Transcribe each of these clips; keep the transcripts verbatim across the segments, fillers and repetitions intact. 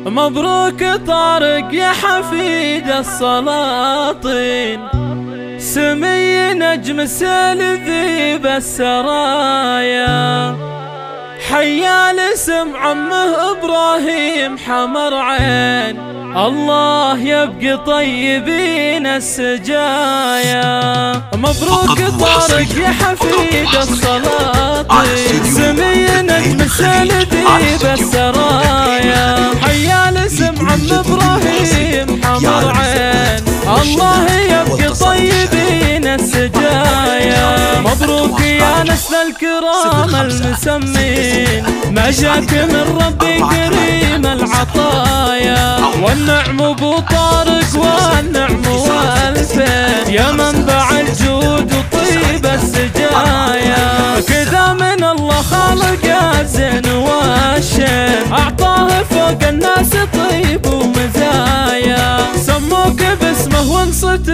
مبروك طارق يا حفيد السلاطين، سمي نجم سلذي بالسرايا، حيا لسم عمه إبراهيم حمر عين، الله يبقي طيبين السجايا. مبروك طارق يا حفيد السلاطين، سمي نجم سلذي بالسرايا، حيا لسم عم إبراهيم حمر عين، الله يبقي طيبين السجايا. مبروك يا نسل الكرام المسمين، ما جاك من ربي كريم العطايا، والنعم ابو طارق والنعم والفين، يا منبع الجود وطيب السجايا. كذا من الله خالق الزين والشين، اعطاه فوق الناس طيب ومزايا، سموك باسمه وانصت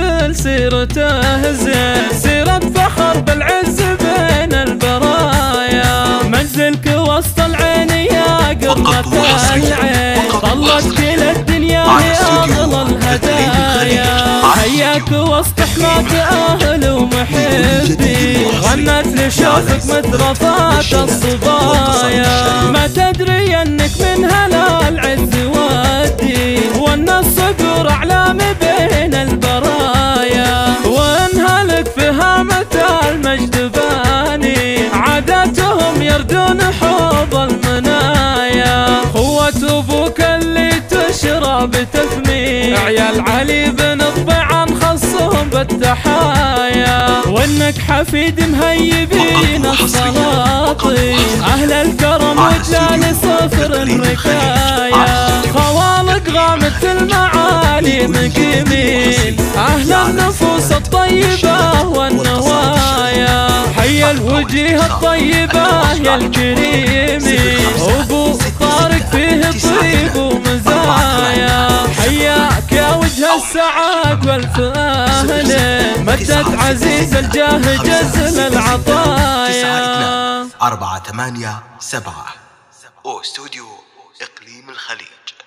لسيرته زين، سيرة فخر بالعز بين البرايا، منزلك وسط العين يا قرة العين، طلت كل الدنيا يا اغلى الهدايا، حياك وسط حماك اهل ومحبين، غنت لشوفك مترفات الصبايا، ما تدري انك من هلا العز والدين، وان الصقور اعلام بين البرايا، وانها لك فهامة المجد باني، عاداتهم يردون حوض المنايا، قوة ابوك اللي تشرب تثمين، عيال علي بن الضبعان خصهم بالتحايا، وانك حفيد مهيبين السلاطين، اهل الكرم وجلال صفر الركايا، خوالق غامت المعالي مقيمين، اهل النفوس الطيبة والنوايا، حي الوجيه الطيبة يا الكريمين، ابو طارق فيه طيب ومزايا، حياك يا وجه السعاد والفاهلين، مدت عزيز الجاه جزل العطايا. أربعة ثمانية سبعة أو استوديو إقليم الخليج.